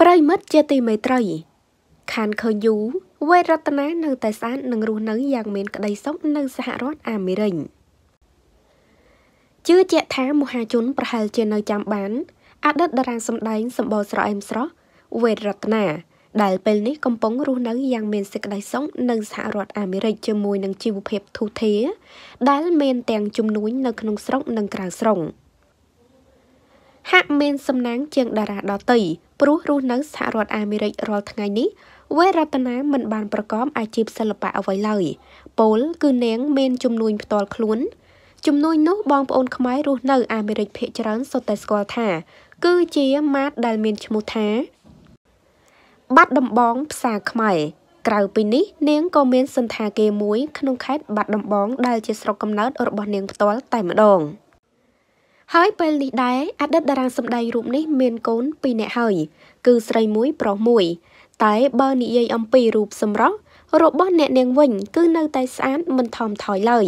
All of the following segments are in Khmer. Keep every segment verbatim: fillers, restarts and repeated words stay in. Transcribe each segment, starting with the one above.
ប្រិមិត្តជាទីមេត្រីខានឃើញយូវេរតនានៅតែស្អាតនឹងរស់នៅយ៉ាងមានក្តីសុខនៅសហរដ្ឋអាមេរិកជឿជាក់ថាមហាជនប្រហែលជានៅចាំបានអតីតតារាសម្ដែងសម្បូរស្រអែមស្រស់វេរតនាដែលពេលនេះកំពុងរស់នៅយ៉ាងមានសេចក្តីសុខនៅសហរដ្ឋអាមេរិកជាមួយនឹងជីវភាពធូរធារដែលមានទាំងជំនួយនៅក្នុងស្រុកនិងក្រៅស្រុកហាក់មានសំណាងជាងតារាដទៃព្រោះរស់នៅសហរដ្ឋអាមេរិករាល់ថ្ងៃនេះវេរតនាមិនបានប្រកបអាជីពសិល្បៈអ្វីឡើយពោលគឺនាងមានជំនួយផ្ទាល់ខ្លួនជំនួយនោះបងប្អូនខ្មែររស់នៅអាមេរិកភាគច្រើនសុទ្ធតែស្គាល់ថាគឺជាម៉ាតដែលមានឈ្មោះថាបាត់ដំបងផ្សារខ្មែរក្រៅពីនេះនាងក៏មានសន្តាគារមួយក្នុងខេត្តបាត់ដំបងដែលជាស្រុកកំណើតរបស់នាងផ្ទាល់តែម្ដងហើយពេលនេះដែរអតីតតារាសម្ដែងរូបនេះមានកូនពីរនាក់ហើយគឺស្រីមួយប្រុសមួយតែបើនិយាយអំពីរូបសម្រស់របស់អ្នកនាងវិញគឺនៅតែស្អាតមិនថមថយឡើយ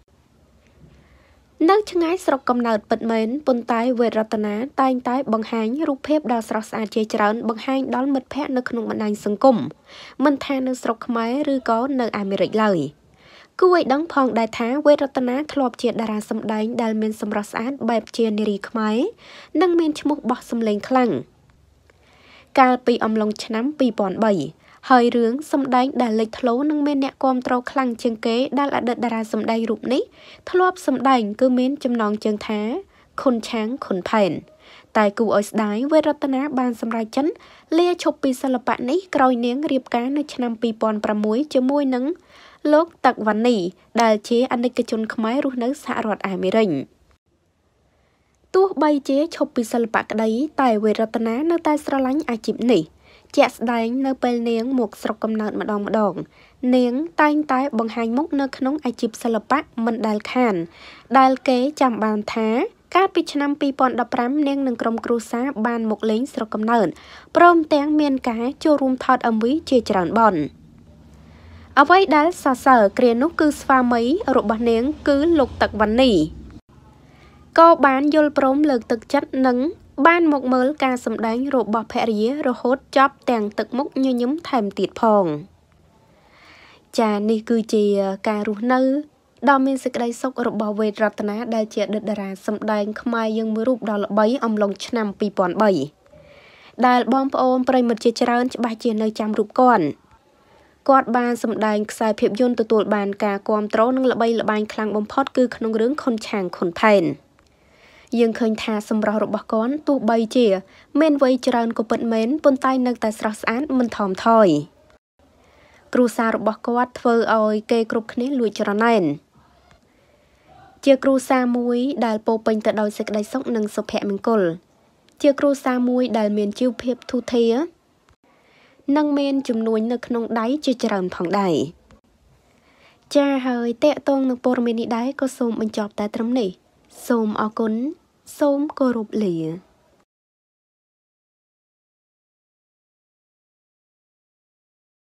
នៅឆ្ងាយស្រុកកំណើតពិតមែនប៉ុន្តែវេរតនាតែងតែបង្ហាញរូបភាពដ៏ស្រស់ស្អាតជាច្រើនបង្ហាញដល់មិត្តភ័ក្តិនៅក្នុងបណ្ដាញសង្គមមិនថានៅស្រុកខ្មែរឬក៏នៅអាមេរិកឡើយគួរឲ្យដឹងផងដែរថាវេរតនាធ្លាប់ជាតារាសម្ដែងដែលមានសម្រស់ស្អាតបែបជានារីខ្មែរនិងមានឈ្មោះបោះសម្លេងខ្លាំងកាលពីអំឡុងឆ្នាំពីរពាន់បីហើយរឿងសម្ដែងដែលលេចធ្លោនិងមានអ្នកគាំទ្រខ្លាំងជាងគេដែលអតីតតារាសម្ដែងរូបនេះធ្លាប់សម្ដែងគឺមានចំណងជើងថាខុនឆាងខុនផែនតែគួរឲ្យស្ដាយវេរតនាបានសម្រេចចិត្តលាឈប់ពីសិល្បៈនេះក្រោយនាងរៀបការនៅឆ្នាំពីរពាន់ប្រាំមួយជាមួយនឹងលោកតាក់វ៉ានីដែលជាអនិកជនខ្មែររស់នៅសហរដ្ឋអាមេរិកទោះបីជាឈប់ពីសិល្បៈក្តីតែវេរតនានៅតែស្រឡាញ់អាជីពនេះជាក់ស្ដែងនៅពេលនាងមកស្រុកកំណើតម្ដងម្ដងនាងតែងតែបង្ហាញមុខនៅក្នុងអាជីពសិល្បៈមិនដែលខានដែលគេចាំបានថាកាលពីឆ្នាំពីរពាន់ដប់ប្រាំនាងនិងក្រុមគ្រួសារបានមកលេងស្រុកកំណើតព្រមទាំងមានការចូលរួមថត em vê ជាច្រើនបទអ្វីដែលសរសើរគ្រានោះគឺស្វាមីរបស់នាងគឺលោកតាក់វ៉ានីក៏បានយល់ព្រមលើកទឹកចិត្តនិងបានមកមើលការសម្ដែងរបស់ភរិយារហូតចប់ទាំងទឹកមុខញញឹមថែមទៀតផងចានេះគឺជាការរស់នៅដ៏មានសេចក្តីសុខរបស់វេរតនាដែលជាអតីតតារាសម្ដែងខ្មែរយើងមួយរូបដ៏ល្បីអំឡុងឆ្នាំពីរពាន់បីដែលបងប្អូនប្រិយមិត្តជាច្រើនច្បាស់ជានៅចាំរូបគាត់គាត់បានសម្ដែងខ្សែភាពយន្តទទួលបានការគាំទ្រនិងល្បីល្បាញខ្លាំងបំផុតគឺក្នុងរឿងខុនឆាងខុនផែនយើងឃើញថាសម្រស់របស់គាត់ទោះបីជាមានវ័យច្រើនក៏ពិតមែនប៉ុន្តែនៅតែស្រស់ស្អាតមិនថមថយគ្រួសាររបស់គាត់ធ្វើឲ្យគេគ្រប់គ្នាលួចច្រណែនជាគ្រួសារមួយដែលពោពេញទៅដោយសេចក្តីសុខនិងសុភមង្គលជាគ្រួសារមួយដែលមានជីវភាពធូរធារនិងមានជំនួយនៅក្នុងដៃជាច្រើនផងដែរចាហើយតេតងនឹងព័ត៌មាននេះដែរក៏សូមបញ្ចប់តែត្រឹមនេះសូមអរគុណសូមគោរពលា